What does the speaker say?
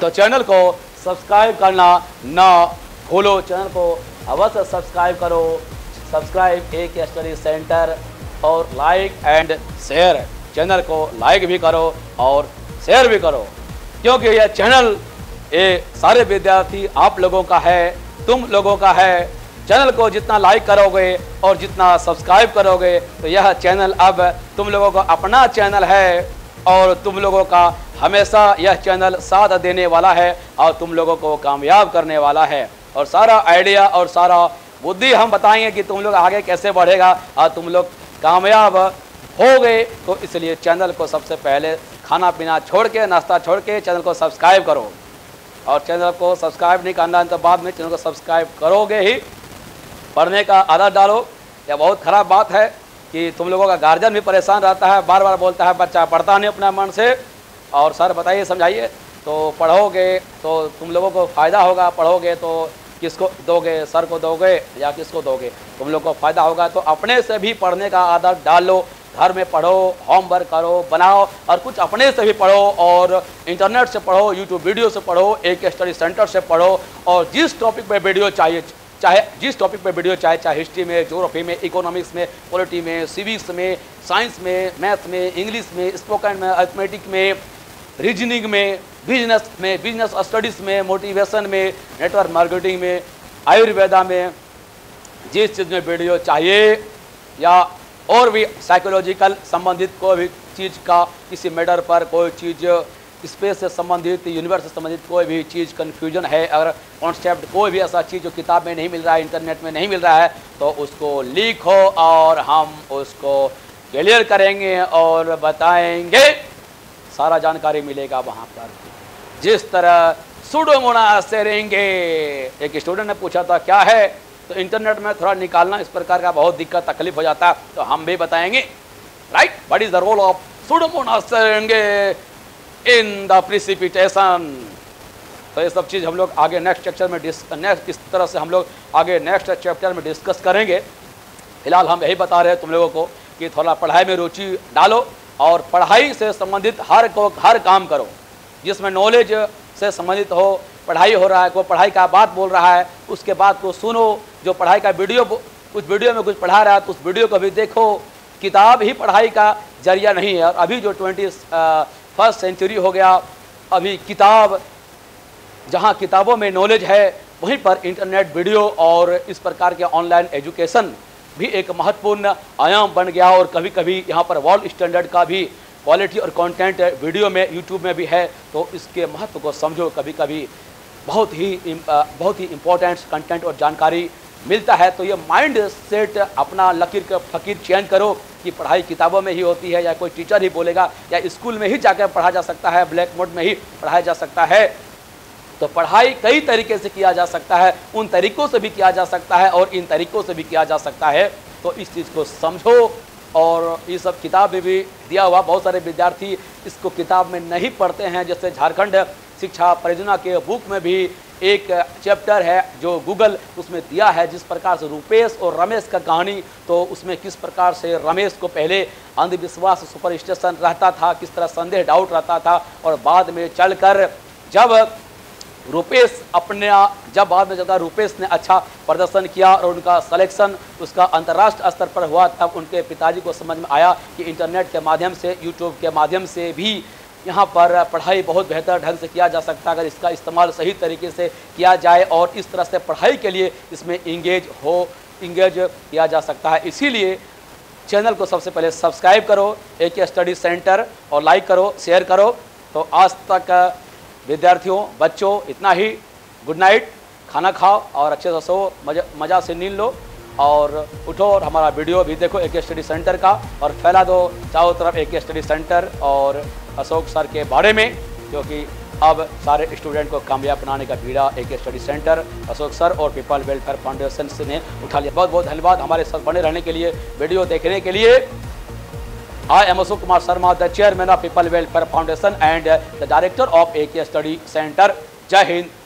तो चैनल को सब्सक्राइब करना ना भूलो। चैनल को अवश्य सब्सक्राइब करो। सब्सक्राइब एक स्टडी सेंटर और लाइक एंड शेयर। चैनल को लाइक भी करो और शेयर भी करो, क्योंकि यह चैनल ये सारे विद्यार्थी आप लोगों का है, तुम लोगों का है। चैनल को जितना लाइक करोगे और जितना सब्सक्राइब करोगे तो यह चैनल अब तुम लोगों का अपना चैनल है और तुम लोगों का हमेशा यह चैनल साथ देने वाला है और तुम लोगों को कामयाब करने वाला है। और सारा आइडिया और सारा बुद्धि हम बताएंगे कि तुम लोग आगे कैसे बढ़ेगा और तुम लोग कामयाब हो गए। तो इसलिए चैनल को सबसे पहले खाना पीना छोड़ के, नाश्ता छोड़ के चैनल को सब्सक्राइब करो। और चैनल को सब्सक्राइब नहीं करना तो बाद में चैनल को सब्सक्राइब करोगे ही। पढ़ने का आदत डालो। यह बहुत ख़राब बात है कि तुम लोगों का गार्जियन भी परेशान रहता है, बार बार बोलता है बच्चा पढ़ता नहीं अपने मन से। और सर बताइए, समझाइए। तो पढ़ोगे तो तुम लोगों को फ़ायदा होगा। पढ़ोगे तो किसको दोगे, सर को दोगे या किसको दोगे? तुम लोग को फ़ायदा होगा। तो अपने से भी पढ़ने का आदत डालो। घर में पढ़ो, होमवर्क करो, बनाओ और कुछ अपने से भी पढ़ो और इंटरनेट से पढ़ो, यूट्यूब वीडियो से पढ़ो, एक स्टडी सेंटर से पढ़ो। और जिस टॉपिक पे वीडियो चाहिए, चाहे हिस्ट्री में, ज्योग्राफी में, इकोनॉमिक्स में, पॉलिटी में, सिविक्स में, साइंस में, मैथ में, इंग्लिश में, स्पोकन में, अर्थमेटिक में, रीजनिंग में, बिजनेस स्टडीज़ में, मोटिवेशन में, नेटवर्क मार्केटिंग में, आयुर्वेदा में, जिस चीज़ में वीडियो चाहिए या और भी साइकोलॉजिकल संबंधित कोई भी चीज़ का, किसी मैटर पर कोई चीज़, स्पेस से संबंधित, यूनिवर्स से संबंधित कोई भी चीज़ कन्फ्यूजन है, अगर कॉन्सेप्ट कोई भी ऐसा चीज़ जो किताब में नहीं मिल रहा है, इंटरनेट में नहीं मिल रहा है, तो उसको लिखो और हम उसको क्लियर करेंगे और बताएंगे। सारा जानकारी मिलेगा वहाँ पर। जिस तरह सुडोमोनास सेरेंगे, एक स्टूडेंट ने पूछा था क्या है, तो इंटरनेट में थोड़ा निकालना इस प्रकार का बहुत दिक्कत तकलीफ हो जाता है, तो हम भी बताएंगे। Right, what is the role of pseudomonas syringae in the precipitation. तो ये सब चीज़ हम लोग आगे नेक्स्ट चैप्टर में इस तरह से हम लोग आगे नेक्स्ट चैप्टर में डिस्कस करेंगे। फिलहाल हम यही बता रहे हैं तुम लोगों को कि थोड़ा पढ़ाई में रुचि डालो और पढ़ाई से संबंधित हर काम करो जिसमें नॉलेज से संबंधित हो। पढ़ाई हो रहा है, कोई पढ़ाई का बात बोल रहा है, उसके बाद को सुनो। जो पढ़ाई का वीडियो, उस वीडियो में कुछ पढ़ा रहा है तो उस वीडियो को भी देखो। किताब ही पढ़ाई का जरिया नहीं है। और अभी जो 21st सेंचुरी हो गया, अभी किताब, जहाँ किताबों में नॉलेज है वहीं पर इंटरनेट वीडियो और इस प्रकार के ऑनलाइन एजुकेशन भी एक महत्वपूर्ण आयाम बन गया। और कभी कभी यहाँ पर वर्ल्ड स्टैंडर्ड का भी क्वालिटी और कंटेंट वीडियो में, यूट्यूब में भी है। तो इसके महत्व को समझो। कभी कभी बहुत ही इम्पोर्टेंट कंटेंट और जानकारी मिलता है। तो ये माइंड सेट अपना लकीर का फकीर चेंज करो कि पढ़ाई किताबों में ही होती है या कोई टीचर ही बोलेगा या स्कूल में ही जाकर पढ़ा जा सकता है, ब्लैक बोर्ड में ही पढ़ाया जा सकता है। तो पढ़ाई कई तरीके से किया जा सकता है, उन तरीकों से भी किया जा सकता है और इन तरीकों से भी किया जा सकता है। तो इस चीज़ को समझो। और ये सब किताब में भी दिया हुआ, बहुत सारे विद्यार्थी इसको किताब में नहीं पढ़ते हैं। जैसे झारखंड शिक्षा परियोजना के बुक में भी एक चैप्टर है जो गूगल उसमें दिया है, जिस प्रकार से रूपेश और रमेश का कहानी। तो उसमें किस प्रकार से रमेश को पहले अंधविश्वास, सुपरस्टिशन रहता था, किस तरह संदेह, डाउट रहता था, और बाद में चलकर जब रूपेश ने अच्छा प्रदर्शन किया और उनका सिलेक्शन उसका अंतर्राष्ट्रीय स्तर पर हुआ, तब उनके पिताजी को समझ में आया कि इंटरनेट के माध्यम से, यूट्यूब के माध्यम से भी यहाँ पर पढ़ाई बहुत बेहतर ढंग से किया जा सकता है अगर इसका इस्तेमाल सही तरीके से किया जाए और इस तरह से पढ़ाई के लिए इसमें इंगेज किया जा सकता है। इसीलिए चैनल को सबसे पहले सब्सक्राइब करो, एक स्टडी सेंटर, और लाइक करो, शेयर करो। तो आज तक विद्यार्थियों, बच्चों, इतना ही। Good night. खाना खाओ और अच्छे से सो, मज़ा से नींद लो और उठो और हमारा वीडियो भी देखो एक स्टडी सेंटर का, और फैला दो चारों तरफ एक स्टडी सेंटर और अशोक सर के बारे में, क्योंकि अब सारे स्टूडेंट को कामयाब बनाने का बीड़ा एक स्टडी सेंटर, अशोक सर और पीपल वेलफेयर फाउंडेशन ने उठा लिया। बहुत बहुत धन्यवाद हमारे साथ बने रहने के लिए, वीडियो देखने के लिए। I am Ashok Kumar Sharma, the chairman of People Welfare Foundation and the director of AK Study Center. Jai Hind.